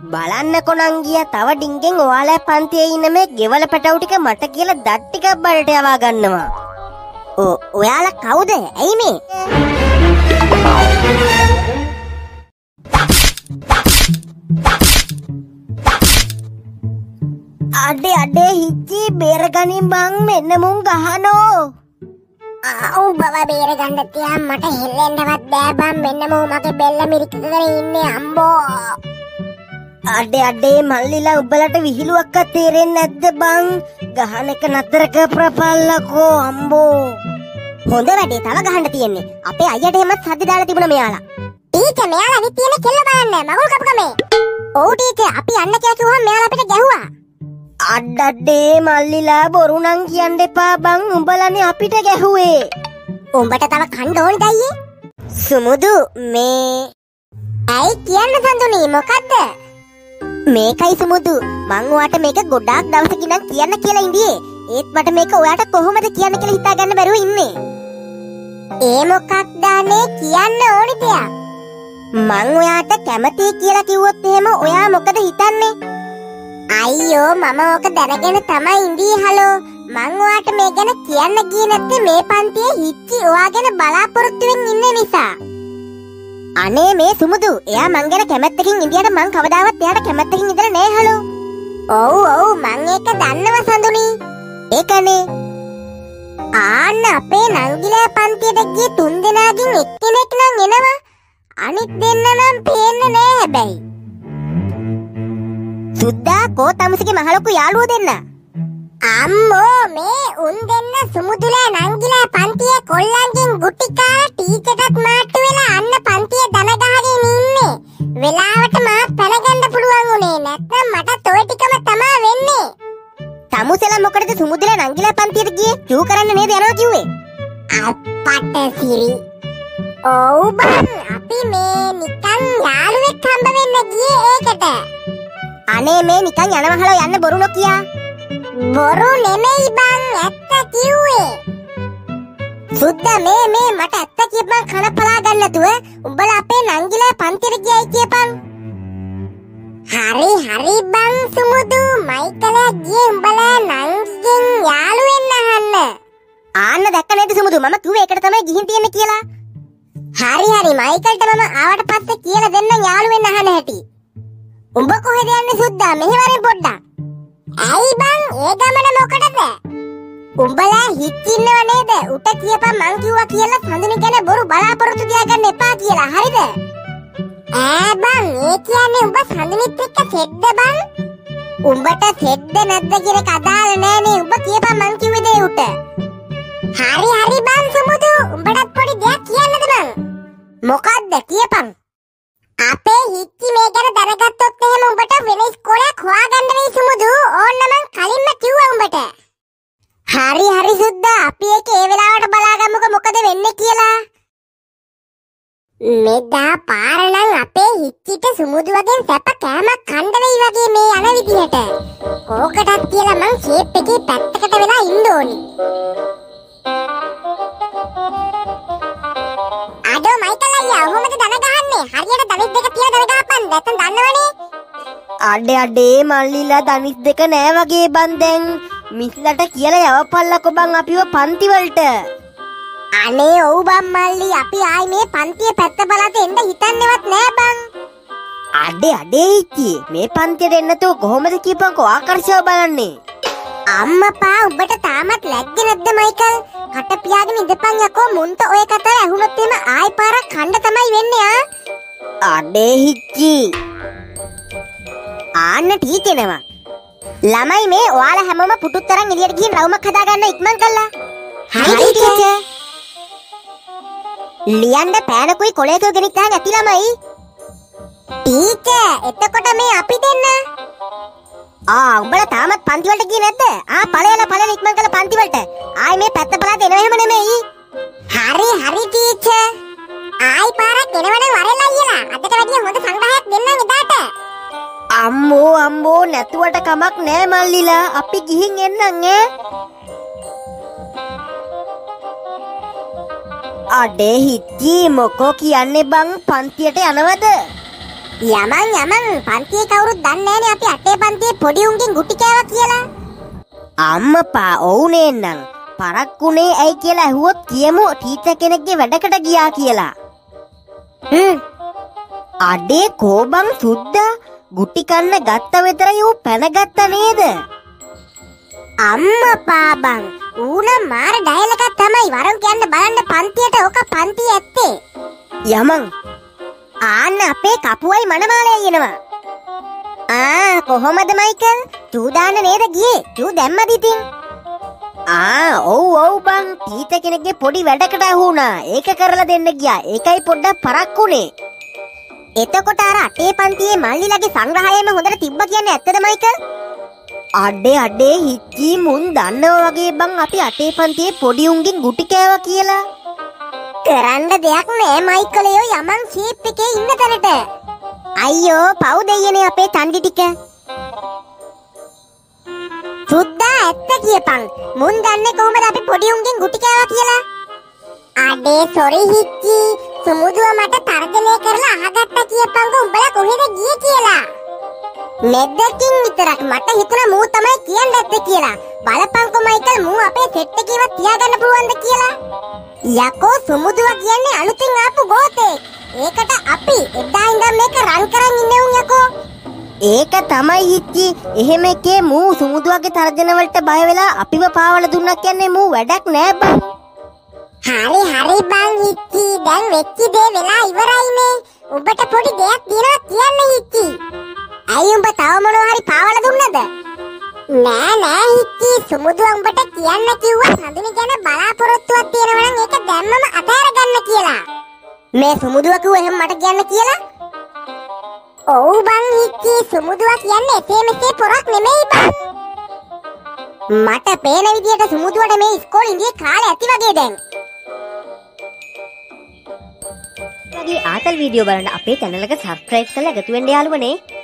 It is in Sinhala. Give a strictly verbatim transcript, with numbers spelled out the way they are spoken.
බලන්නකො නංගියා තව ඩිංගෙන් ඔයාලා පන්තියේ ඉන්න මේ ගෙවල පැටවු ටික මට කියලා දත් ටිකක් බඩට යවා ගන්නවා. ඔ ඔයාලා කවුද? ඇයි මේ? අඩේ අඩේ හිච්චි බේරගනින් බං මෙන්න මුන් ගහනෝ. ආ බබා බේරගන්න තියා මට හෙල්ලෙන්නවත් බෑ බං මෙන්න මෝ මගේ බෙල්ල මිරිකගෙන ඉන්නේ අම්බෝ. අඩේ අඩේ මල්ලිලා උඹලට විහිළුවක්වත් තේරෙන්නේ නැද්ද බං? ගහන එක නතර කරපල්ලකෝ අම්බෝ. හොඳ වැඩේ තව ගහන්න තියෙන්නේ. අපේ අයියට එහෙමත් සද්ද දාලා තිබුණා මෙයාලා. ටීචර් මෙයාලා අනිත් තියෙන කෙල්ල බලන්න මගුල් කපුකමේ. ඔව් ටීචර් අපි යන්න කියලා කිව්වම මෙයාලා අපිට ගැහුවා. අඩඩේ මල්ලිලා බොරු නම් කියන්න එපා බං උඹලානේ අපිට ගැහුවේ. උඹට තව කන්න ඕනද අයියේ? සුමුදු මේ ඇයි කියන්න සඳුනි මොකද්ද? මේකයි සුමුදු මං ඔයාට මේක ගොඩාක් දවසකින් නම් කියන්න කියලා ඉඳියේ. ඒත් මට මේක ඔයාට කොහොමද කියන්න කියලා හිතා ගන්න බැරුව ඉන්නේ. ඒ මොකක්ද අනේ කියන්න ඕනි දෙයක්. මං ඔයාට කැමතියි කියලා කිව්වොත් එහෙම ඔයා මොකද හිතන්නේ? අයියෝ මම ඕක දැනගෙන තමයි ඉඳී හලෝ. මං ඔයාට මේ ගැන කියන්න ගියේ නැත්තේ මේ පන්තියේ හිච්චි ඔයා ගැන බලාපොරොත්තු වෙමින් ඉන්න නිසා. අනේ මේ සුමුදු එයා මං ගැන කැමැත්තකින් ඉඳියට මං කවදාවත් එයාට කැමැත්තකින් ඉඳලා නෑ හලෝ. ඔව් ඔව් මං ඒක දන්නවා සඳුනි. ඒකනේ ආන්න අපේ නංගිලා පන්තියට ගිය තුන් දෙනාගෙන් එක්කෙනෙක් නම් එනවා. අනිත් දෙන්න නම් පේන්නේ නෑ හැබැයි. සුද්දා කෝ තමුසේගේ මහලොකු යාළුවෝ දෙන්න. අම්මෝ මේ උන් දෙන්න සුමුදුලා නංගිලා පන්තියේ කොල්ලන්ගෙන් ගුටි කාලා ටීචර්ටත් මාට්ටු වෙලා අන්න පන්තියේ දන ගහගෙන ඉන්නේ. වෙලාවට මා පැන ගන්න පුළුවන් උනේ නැත්නම් මට ඔය ටිකම තමයි වෙන්නේ. තමුසෙලා මොකටද සුමුදුලා නංගිලා පන්තියට ගියේ? චූ කරන්න නේද යනවා කිව්වේ? අප්පට සිරි. ඔව් බං අපි මේ නිකන් යාළුවෙක් හම්බ වෙන්න ගියේ ඒකට. අනේ මේ නිකන් යනවහලෝ යන්න බොරු නොකියා. බොරු නෙමෙයි බං ඇත්ත කිව්වේ. සුද්දා මේ මේ මට ඇත්ත කියපන් කන පලා ගන්න නැතුව උඹලා අපේ නංගිලා පන්තියට ගියයි කියපන්. හරි හරි බං සුමුදු මයිකලා ගියේ උඹලා නංගිගෙන් යාළු වෙන්න අහන්න. ආන්න දැක්ක නේද සුමුදු මම කිව්වේ ඒකට තමයි ගිහින් තියන්නේ කියලා. හරි හරි මයිකල්ට මම ආවට පස්සේ කියලා දෙන්න යාළු වෙන්න අහන්න හැටි. උඹ කොහෙද යන්නේ සුද්දා මෙහෙ වරෙන් පොඩ්ඩක්. ඇයි බං ඒ ගමන මොකටද? උඹලා හිටින්නව නේද? උට කියපන් මං කිව්වා කියලා සඳුනි ගැන බොරු බලාපොරොත්තු තියාගන්න එපා කියලා. හරිද? ඈ බං ඒ කියන්නේ උඹ සඳුනිත් එක්ක සෙද්ද බං? උඹට සෙද්ද නැද්ද කියන එක අදාළ නෑනේ. උඹ කියපන් මං කිව්වේ දේ උට. හරි හරි බං සුමුදු උඹටත් පොඩි දෙයක් කියන්නද බං? මොකද්ද කියපන්. අපේ හිච්චි මේ ගැන දැනගත්තොත් එහෙම උඹට වෙන ඉස්කෝලයක් හොයාගන්න වෙයි සුමුදු. ඕන්න මං කලින්ම කිව්වා උඹට. හරි හරි සුද්දා අපි ඒක ඒ වෙලාවට බලාගමුකෝ මොකද වෙන්නේ කියලා. මෙදා පාර නම් අපේ හිච්චිට සුමුදු වගේ සැප කෑමක් කන්න වෙයි වගේ මේ යන විදිහට. ඕකටත් කියලා මං ෂේප් එකේ පැත්තකට වෙලා ඉන්න ඕනි. අඩෝ මයිකල් අයියා ඔහොමද දන ගහන්නේ? හරියට දනිස් දෙක තියලා දන ගහපන්. නැත්නම් දන්නවනේ. අඩේ අඩේ මල්ලිලා දනිස් දෙක නෑ වගේ බන් දැන්. මිස්ලට කියලා යවපල්ලකො බං අපිව පන්ති වලට. අනේ ඔව් බං මල්ලි අපි ආයි මේ පන්තිය පැත්ත බලලා එන්න හිතන්නේවත් නෑ බං. අඩේ අඩේ ඉච්චි මේ පන්තියට එන්නතෝ කොහොමද කියපන්කෝ ආකර්ෂව බලන්නේ. අම්මපා උඹට තාමත් ලැජ්ජ නැද්ද මයිකල්? කට පියාගෙන ඉඳපන් යකෝ මුන්ට ඔය කතාව ඇහුනොත් එම ආයි පාරක් කන්න තමයි වෙන්නේ ආ. අඩේ හිච්චි ආන්න ටීචර් ළමයි මේ ඔයාලා හැමෝම පුටුත් තරම් එළියට ගිහින් රවුමක් හදාගන්න ඉක්මන් කළා. හරි ටීචර්. ලියන්න පෑනකුයි කොලේකුයි ගෙනිත් ගහන් ඇති ළමයි. ටීචර් එතකොට මේ අපි දෙන්න. ආ උඹලා තාමත් පන්ති වලට ගියේ නැද්ද? ආ ඵලයලා ඵලයලා ඉක්මන් කළා පන්ති වලට. ආයි මේ පැත්ත බලලා දෙනව එහෙම නෙමෙයි. හරි හරි ටීචර්. ආයි පාරක් එනවනම් වරෙල්ලා අයියලා. අදට වැඩිය හොඳ සංග්‍රහයක් දෙන්නම් එදාට. අම්මෝ අම්මෝ නැතුවට කමක් නෑ මල්ලිලා. අපි ගිහින් එන්නම් ඈ. අඩේ හිච්චි මොකෝ කියන්නේ බං පන්තියට යනවද? යමන් යමන් පන්තියේ කවුරුත් දන්නේ නැනේ අපි අටේ පන්තියේ පොඩි උන්ගෙන් ගුටි කෑවා කියලා. අම්මපා ඔවුනේ නම් පරක්කුනේ ඇයි කියලා ඇහුවොත් කියමු ටීචර් කෙනෙක්ගේ වැඩකට ගියා කියලා. හ්ම්. අඩේ කෝබන් සුද්දා ගුටි කන්න ගත්ත විතරයි ඌ පැනගත්ත නේද? අම්මපා බං ඌනම් මාර ඩයල් එකක් තමයි වරන් කියන්න බලන්න පන්තියට ඕක පන්තිය ඇත්තේ. යමන් ආන්න අපේ කපුවයි මනමාලේ එනවා. ආ කොහොමද මයිකල්? චූ දාන්න නේද ගියේ? චූ දැම්මද ඉතින්? ආ ඔව් ඔව් බං ටීචර් කෙනෙක්ගේ පොඩි වැඩකට අහුණා. ඒක කරලා දෙන්න ගියා. ඒකයි පොඩ්ඩක් පරක්කුනේ. එතකොට අර අටේ පන්තියේ මල්ලිලගේ සංග්‍රහයම හොඳට තිබ්බ කියන්නේ ඇත්තද මයිකල්? අඩේ අඩේ හිච්චි මුන් දන්නවා වගේ බං අපි අටේ පන්තියේ පොඩි උන්ගෙන් ගුටි කෑවා කියලා. කරන්න දෙයක් නෑ මයිකලයෝ යමන් ෂේප් එකේ ඉන්න තැනට. අයියෝ පව් දෙයියනේ අපේ තන්ඩි ටික. සුද්දා ඇත්ත කියපන්. මුන් දන්නේ කොහොමද අපි පොඩි උන්ගෙන් ගුටි කෑවා කියලා? අඩේ සොරි හිච්චි සුමුදුව මට තර්ජනය කරලා අහගත්තා කියපන්කෝ උඹලා කොහෙද ගියේ කියලා. මෙද්දකින් විතරක් මට හිතුණා මූ තමයි කියන්නේ ඇත්තේ කියලා. බලපන්කෝ මයිකල් මූ අපේ සෙට් එකේව තියාගන්න පුළුවන්ද කියලා. යකෝ සුමුදුව කියන්නේ අලුතින් ආපු ගෝතෙක්. ඒකට අපි එදා ඉඳන් මේක රන් කරන් ඉන්නේ උන් යකෝ. ඒක තමයි හිච්චි. එහෙම එකේ මූ සුමුදුවගේ තර්ජන වලට බය වෙලා අපිව පාවලා දුන්නා කියන්නේ මූ වැඩක් නෑ බං. හරි හරි බං හිච්චි දැන් වෙච්ච දේ වෙලා ඉවරයිනේ. උඹට පොඩි දෙයක් දිනවා කියන්න හිච්චි. ඇයි උඹ තව මොනවා හරි පාවලා දුන්නද? නෑ නෑ හිච්චි සුමුදුව උඹට කියන්න කිව්වා නඳුනි ගැන බලාපොරොත්තුවක් තියෙනවා නම් ඒක දැම්මම අතහැර ගන්න කියලා. මේ සුමුදුව කිව්ව එහෙම මට කියන්න කියලා? ඔව් බං හිච්චි සුමුදුව කියන්නේ එසේ මෙසේ පොරක් නෙමෙයි බං. මට පේන විදියට සුමුදුවට මේ ඉස්කෝලේ ඉඳී කාලේ ඇති වගේ දැන්. වගේ ආතල් වීඩියෝ බලන්න අපේ channel එක subscribe කරලා එකතු වෙන්න යාළුවනේ.